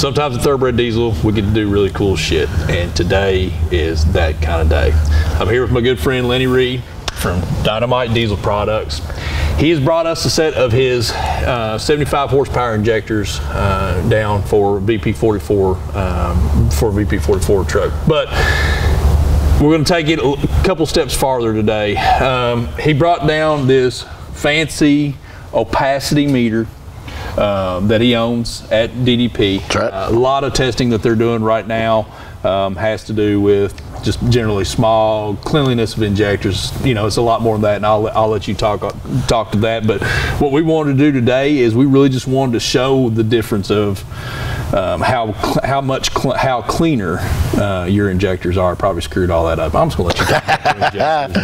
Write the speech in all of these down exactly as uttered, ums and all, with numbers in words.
Sometimes at Thoroughbred Diesel, we get to do really cool shit, and today is that kind of day. I'm here with my good friend Lenny Reed from Dynomite Diesel Products. He has brought us a set of his uh, seventy-five horsepower injectors uh, down for V P forty-four um, for a V P forty-four truck. But we're going to take it a couple steps farther today. Um, he brought down this fancy Opacity Meter uh, that he owns at D D P. Right. Uh, a lot of testing that they're doing right now um, has to do with just generally small cleanliness of injectors. You know, it's a lot more than that, and I'll, I'll let you talk talk to that. But what we wanted to do today is we really just wanted to show the difference of um, how how much cl how cleaner uh, your injectors are. Probably screwed all that up. I'm just gonna let you talk about your injectors.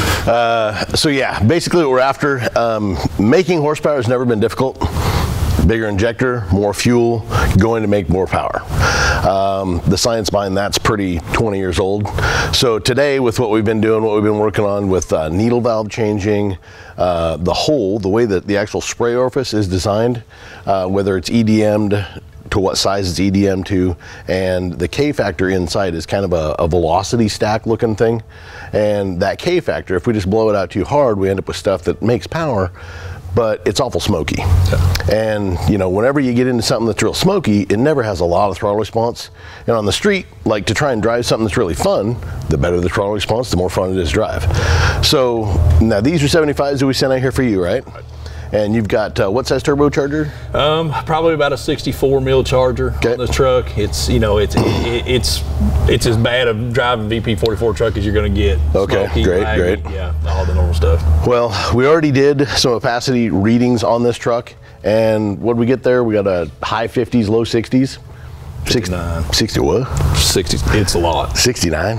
Uh, so yeah, basically what we're after, um, making horsepower has never been difficult. Bigger injector, more fuel, going to make more power. Um, the science behind that's pretty twenty years old. So today, with what we've been doing, what we've been working on with uh, needle valve changing, uh, the hole, the way that the actual spray orifice is designed, uh, whether it's E D M'd to what size it's E D M to, and the K factor inside is kind of a, a velocity stack looking thing. And that K factor, if we just blow it out too hard, we end up with stuff that makes power, but it's awful smoky. Yeah. And you know, whenever you get into something that's real smoky, it never has a lot of throttle response. And on the street, like to try and drive something that's really fun, the better the throttle response, the more fun it is to drive. So now these are seventy-fives that we sent out here for you, right? Right. And you've got uh, what size turbocharger? Um, probably about a sixty-four mil charger okay. on this truck. It's you know it's it, it's it's as bad a driving V P forty-four truck as you're going to get. Okay, Smoky, great, laggy, great. Yeah, all the normal stuff. Well, we already did some opacity readings on this truck, and what did we get there? We got a high fifties, low sixties. sixty-nine. sixty what? sixty. It's a lot. sixty-nine.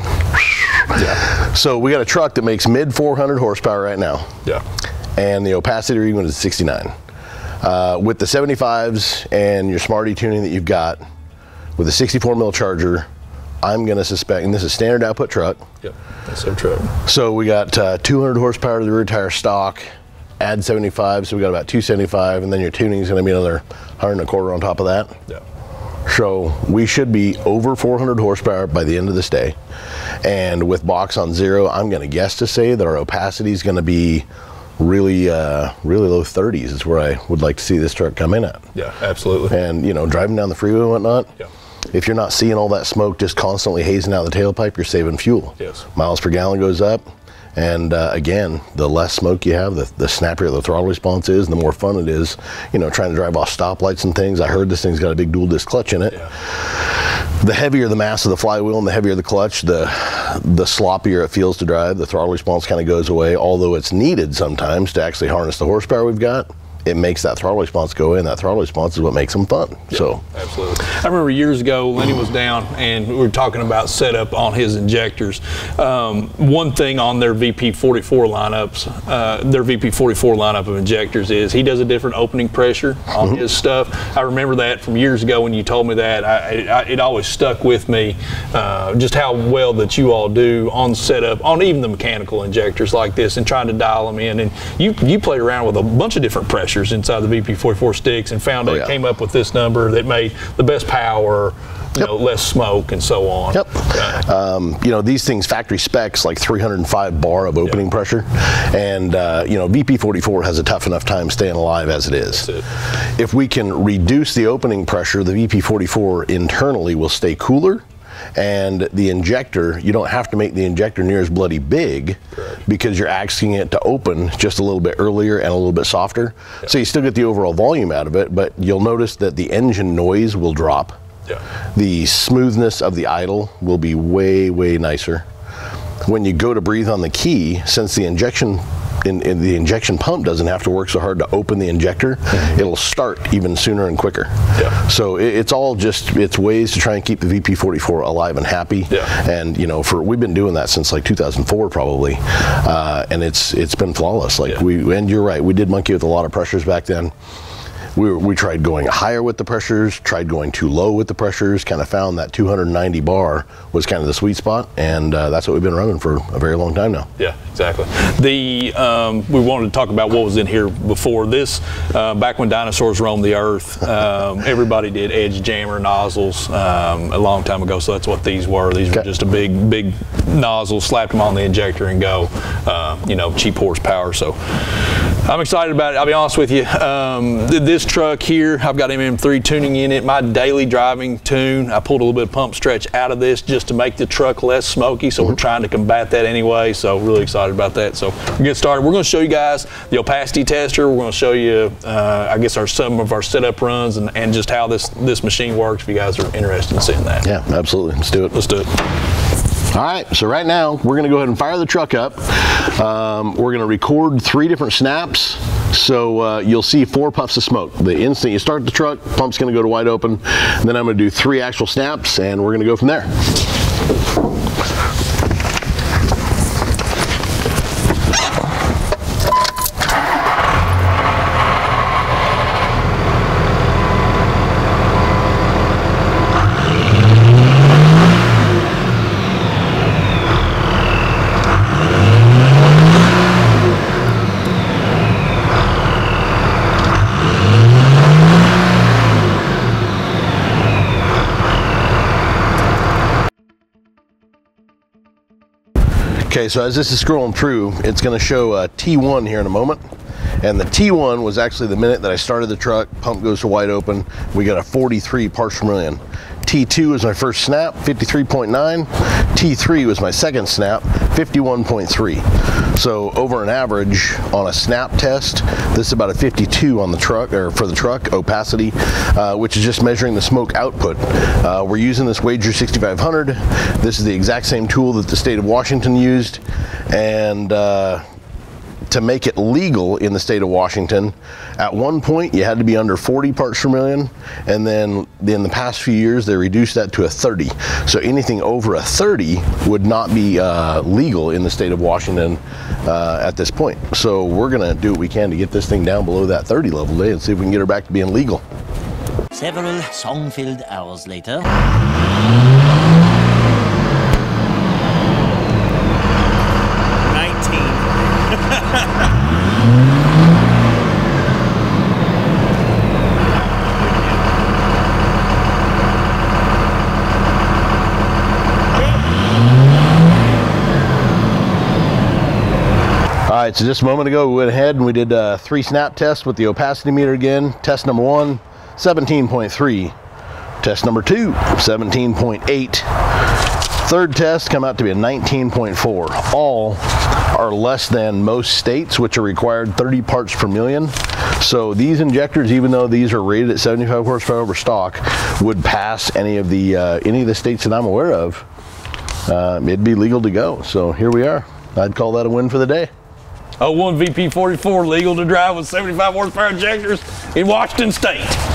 Yeah. So we got a truck that makes mid four hundred horsepower right now. Yeah. And the opacity reading is sixty-nine. Uh, with the seventy-fives and your Smarty tuning that you've got, with a sixty-four mil charger, I'm gonna suspect, and this is standard output truck. Yep, that's their truck. So we got uh, two hundred horsepower to the rear tire stock, add seventy-five, so we got about two seventy-five, and then your tuning is gonna be another one hundred and a quarter on top of that. Yeah. So we should be over four hundred horsepower by the end of this day. And with box on zero, I'm gonna guess to say that our opacity is gonna be really uh really low thirties is where I would like to see this truck come in at. Yeah, absolutely. And you know, driving down the freeway and whatnot, yeah, if you're not seeing all that smoke just constantly hazing out the tailpipe, you're saving fuel. Yes. Miles per gallon goes up, and uh, again, the less smoke you have, the, the snappier the throttle response is, and the more fun it is, you know, trying to drive off stoplights and things. I heard this thing's got a big dual disc clutch in it. Yeah. The heavier the mass of the flywheel and the heavier the clutch, the the sloppier it feels to drive. The throttle response kind of goes away, although it's needed sometimes to actually harness the horsepower we've got. It makes that throttle response go in. That throttle response is what makes them fun. Yeah, so absolutely. I remember years ago, Lenny was down and we were talking about setup on his injectors. Um, one thing on their V P forty-four lineups, uh, their V P forty-four lineup of injectors is he does a different opening pressure on mm-hmm. his stuff. I remember that from years ago when you told me that. I, I, it always stuck with me, uh, just how well that you all do on setup, on even the mechanical injectors like this, and trying to dial them in. And you, you played around with a bunch of different pressures inside the V P forty-four sticks and found oh, it yeah. came up with this number that made the best power, you yep. know, less smoke and so on. Yep. Yeah. Um, you know, these things factory specs like three hundred five bar of opening yep. pressure, and uh, you know, V P forty-four has a tough enough time staying alive as it is. That's it. If we can reduce the opening pressure, the V P forty-four internally will stay cooler. And the injector, you don't have to make the injector near as bloody big. Correct. Because you're asking it to open just a little bit earlier and a little bit softer. Yeah. So you still get the overall volume out of it, but you'll notice that the engine noise will drop. Yeah. The smoothness of the idle will be way, way nicer. When you go to breathe on the key, since the injection In, in the injection pump doesn't have to work so hard to open the injector, mm-hmm. it'll start even sooner and quicker. Yeah. So it, it's all just, it's ways to try and keep the V P forty-four alive and happy. Yeah. And you know, for we've been doing that since like two thousand four probably, uh, and it's it's been flawless. Like yeah. we, and you're right, we did monkey with a lot of pressures back then. We, were, we tried going higher with the pressures, tried going too low with the pressures, kind of found that two hundred ninety bar was kind of the sweet spot, and uh, that's what we've been running for a very long time now. Yeah. Exactly. The um, we wanted to talk about what was in here before this. Uh, back when dinosaurs roamed the earth, um, everybody did edge jammer nozzles um, a long time ago. So that's what these were. These were just a big, big nozzle. Slapped them on the injector and go. Uh, you know, cheap horsepower. So I'm excited about it. I'll be honest with you. Um, this truck here, I've got M M three tuning in it. My daily driving tune. I pulled a little bit of pump stretch out of this just to make the truck less smoky. So mm-hmm. we're trying to combat that anyway. So really excited about that. So we're getting started. We're going to show you guys the opacity tester. We're going to show you, uh, I guess, our some of our setup runs and, and just how this this machine works. If you guys are interested in seeing that. Yeah, absolutely. Let's do it. Let's do it. All right, so right now we're gonna go ahead and fire the truck up. Um, we're gonna record three different snaps. So uh, you'll see four puffs of smoke. The instant you start the truck, pump's gonna go to wide open. And then I'm gonna do three actual snaps and we're gonna go from there. Okay, so as this is scrolling through, it's going to show uh, T one here in a moment. And the T one was actually the minute that I started the truck, pump goes to wide open, we got a forty-three parts per million. T two was my first snap, fifty-three point nine. T three was my second snap, fifty-one point three. So over an average on a snap test, this is about a fifty-two on the truck, or for the truck, opacity, uh, which is just measuring the smoke output. Uh, we're using this Wager sixty-five hundred. This is the exact same tool that the state of Washington used. And uh, to make it legal in the state of Washington, at one point you had to be under forty parts per million, and then in the past few years they reduced that to a thirty. So anything over a thirty would not be uh, legal in the state of Washington uh, at this point. So we're gonna do what we can to get this thing down below that thirty level today and see if we can get her back to being legal. Several song-filled hours later. All right, so just a moment ago we went ahead and we did uh, three snap tests with the opacity meter again. Test number one, seventeen point three. Test number two, seventeen point eight. Third test come out to be a nineteen point four. All are less than most states, which are required thirty parts per million. So these injectors, even though these are rated at seventy-five horsepower over stock, would pass any of the uh, any of the states that I'm aware of. Uh, it'd be legal to go. So here we are. I'd call that a win for the day. oh one V P forty-four legal to drive with seventy-five horsepower injectors in Washington State.